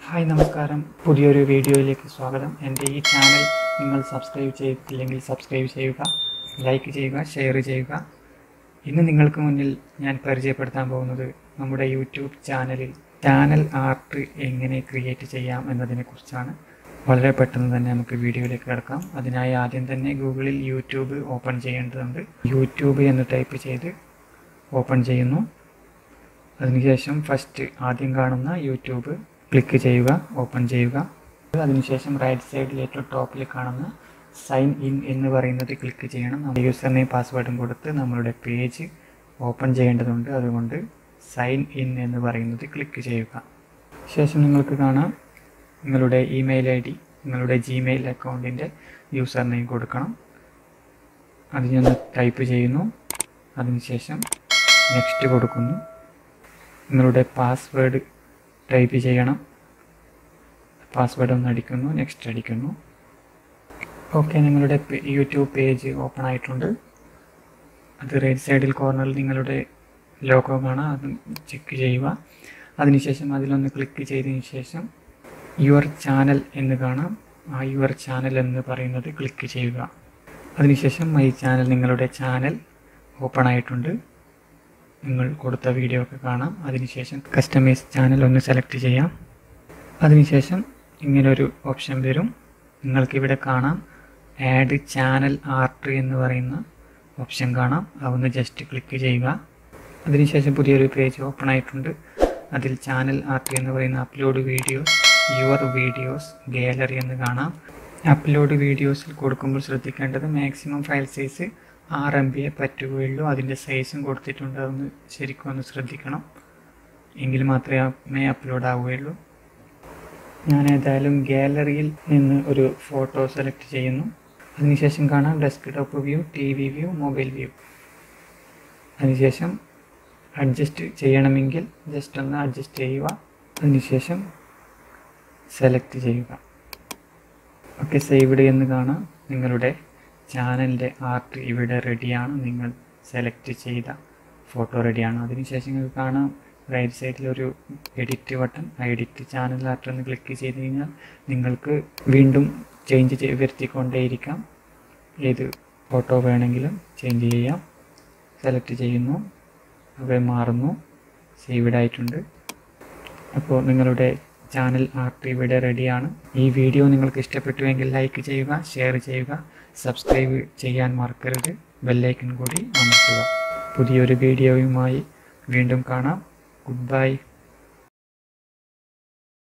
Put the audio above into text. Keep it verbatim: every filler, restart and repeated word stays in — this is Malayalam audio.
ഹായ് നമസ്കാരം, പുതിയൊരു വീഡിയോയിലേക്ക് സ്വാഗതം. എൻ്റെ ഈ ചാനൽ നിങ്ങൾ സബ്സ്ക്രൈബ് ചെയ്തിട്ടില്ലെങ്കിൽ സബ്സ്ക്രൈബ് ചെയ്യുക, ലൈക്ക് ചെയ്യുക, ഷെയർ ചെയ്യുക. ഇന്ന് നിങ്ങൾക്ക് മുന്നിൽ ഞാൻ പരിചയപ്പെടുത്താൻ പോകുന്നത് നമ്മുടെ യൂട്യൂബ് ചാനലിൽ ചാനൽ ആർട്ട് എങ്ങനെ ക്രിയേറ്റ് ചെയ്യാം എന്നതിനെക്കുറിച്ചാണ്. വളരെ പെട്ടെന്ന് തന്നെ നമുക്ക് വീഡിയോയിലേക്ക് കിടക്കാം. അതിനായി ആദ്യം തന്നെ ഗൂഗിളിൽ യൂട്യൂബ് ഓപ്പൺ ചെയ്യേണ്ടതുണ്ട്. യൂട്യൂബ് എന്ന് ടൈപ്പ് ചെയ്ത് ഓപ്പൺ ചെയ്യുന്നു. അതിനുശേഷം ഫസ്റ്റ് ആദ്യം കാണുന്ന യൂട്യൂബ് ക്ലിക്ക് ചെയ്യുക, ഓപ്പൺ ചെയ്യുക. അതിനുശേഷം റൈറ്റ് സൈഡിൽ ഏറ്റവും ടോപ്പിൽ കാണുന്ന സൈൻ ഇൻ എന്ന് പറയുന്നത് ക്ലിക്ക് ചെയ്യണം. നമ്മുടെ യൂസർ നെയിം പാസ്വേഡും കൊടുത്ത് നമ്മളുടെ പേജ് ഓപ്പൺ ചെയ്യേണ്ടതുണ്ട്. അതുകൊണ്ട് സൈൻ ഇൻ എന്ന് പറയുന്നത് ക്ലിക്ക് ചെയ്യുക. ശേഷം നിങ്ങൾക്ക് കാണാം നിങ്ങളുടെ ഇമെയിൽ ഐ ഡി, നിങ്ങളുടെ ജിമെയിൽ അക്കൗണ്ടിൻ്റെ യൂസർ നെയിം കൊടുക്കണം. അത് ഞാൻ ടൈപ്പ് ചെയ്യുന്നു. അതിനുശേഷം നെക്സ്റ്റ് കൊടുക്കുന്നു. നിങ്ങളുടെ പാസ്വേഡ് ടൈപ്പ് ചെയ്യണം. പാസ്വേഡ് ഒന്ന് അടിക്കുന്നു, നെക്സ്റ്റ് അടിക്കുന്നു. ഓക്കെ, നിങ്ങളുടെ യൂട്യൂബ് പേജ് ഓപ്പൺ ആയിട്ടുണ്ട്. അത് റൈറ്റ് സൈഡിൽ കോർണറിൽ നിങ്ങളുടെ ലോഗോ കാണാം, അത് ചെക്ക് ചെയ്യുക. അതിനുശേഷം അതിലൊന്ന് ക്ലിക്ക് ചെയ്തതിന് ശേഷം യുവർ ചാനൽ എന്ന് കാണാം. ആ യുവർ ചാനൽ എന്ന് പറയുന്നത് ക്ലിക്ക് ചെയ്യുക. അതിനുശേഷം ഈ ചാനൽ, നിങ്ങളുടെ ചാനൽ ഓപ്പൺ ആയിട്ടുണ്ട്. നിങ്ങൾ കൊടുത്ത വീഡിയോ ഒക്കെ കാണാം. അതിനുശേഷം കസ്റ്റമൈസ് ചാനൽ ഒന്ന് സെലക്ട് ചെയ്യാം. അതിനുശേഷം ഇങ്ങനൊരു ഓപ്ഷൻ വരും. നിങ്ങൾക്കിവിടെ കാണാം ആഡ് ചാനൽ ആർട്ട് എന്ന് പറയുന്ന ഓപ്ഷൻ കാണാം. അതൊന്ന് ജസ്റ്റ് ക്ലിക്ക് ചെയ്യുക. അതിനുശേഷം പുതിയൊരു പേജ് ഓപ്പൺ ആയിട്ടുണ്ട്. അതിൽ ചാനൽ ആർട്ട് എന്ന് പറയുന്ന upload videos, your videos, gallery എന്ന് കാണാം. അപ്ലോഡ് വീഡിയോസിൽ കൊടുക്കുമ്പോൾ ശ്രദ്ധിക്കേണ്ടത് മാക്സിമം ഫയൽ സൈസ് ആറ് എം ബിയെ പറ്റുകയുള്ളൂ. അതിൻ്റെ സൈസും കൊടുത്തിട്ടുണ്ട്. അതൊന്ന് ശരിക്കും ഒന്ന് ശ്രദ്ധിക്കണം, എങ്കിൽ മാത്രമേ അപ്ലോഡ് ആവുകയുള്ളൂ. ഞാൻ ഏതായാലും ഗാലറിയിൽ നിന്ന് ഒരു ഫോട്ടോ സെലക്ട് ചെയ്യുന്നു. അതിനുശേഷം കാണാം desktop view, T V view, mobile view. അതിനുശേഷം അഡ്ജസ്റ്റ് ചെയ്യണമെങ്കിൽ ജസ്റ്റ് ഒന്ന് അഡ്ജസ്റ്റ് ചെയ്യുക. അതിനുശേഷം സെലക്ട് ചെയ്യുക. ഓക്കെ, സേവ്ഡ് എന്ന് കാണാം. നിങ്ങളുടെ ചാനലിൻ്റെ ആർട്ട് ഇവിടെ റെഡിയാണ്. നിങ്ങൾ സെലക്ട് ചെയ്ത ഫോട്ടോ റെഡിയാണ്. അതിനുശേഷം നിങ്ങൾക്ക് കാണാം റൈറ്റ് സൈഡിൽ ഒരു എഡിറ്റ് ബട്ടൺ. ആ എഡിറ്റ് ചാനൽ ആർട്ട് എന്ന് ക്ലിക്ക് ചെയ്ത് കഴിഞ്ഞാൽ നിങ്ങൾക്ക് വീണ്ടും ചേഞ്ച് ചെയ്ത് വരുത്തിക്കൊണ്ടേയിരിക്കാം. ഏത് ഫോട്ടോ വേണമെങ്കിലും ചേഞ്ച് ചെയ്യാം. സെലക്ട് ചെയ്യുന്നു, അവ മാറുന്നു, സേവ്ഡ് ആയിട്ടുണ്ട്. അപ്പോൾ നിങ്ങളുടെ ചാനൽ ആർട്ട് ഇവിടെ റെഡിയാണ്. ഈ വീഡിയോ നിങ്ങൾക്ക് ഇഷ്ടപ്പെട്ടുവെങ്കിൽ ലൈക്ക് ചെയ്യുക, ഷെയർ ചെയ്യുക, സബ്സ്ക്രൈബ് ചെയ്യാൻ മറക്കരുത്. ബെല്ലൈക്കൺ കൂടി അമർത്തുക. പുതിയൊരു വീഡിയോയുമായി വീണ്ടും കാണാം. Good by.